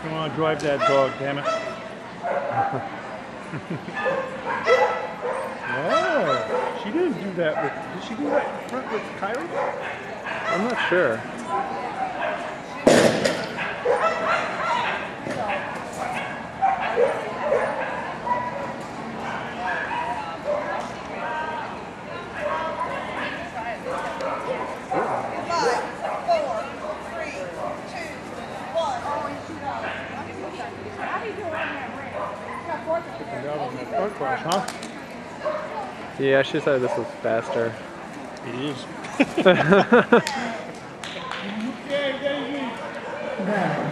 don't want to drive that dog, damn it. Oh, she didn't do that with, did she do that in front with Kyrie? I'm not sure. Huh? Yeah, she said this was faster. It is. Okay, Maizey.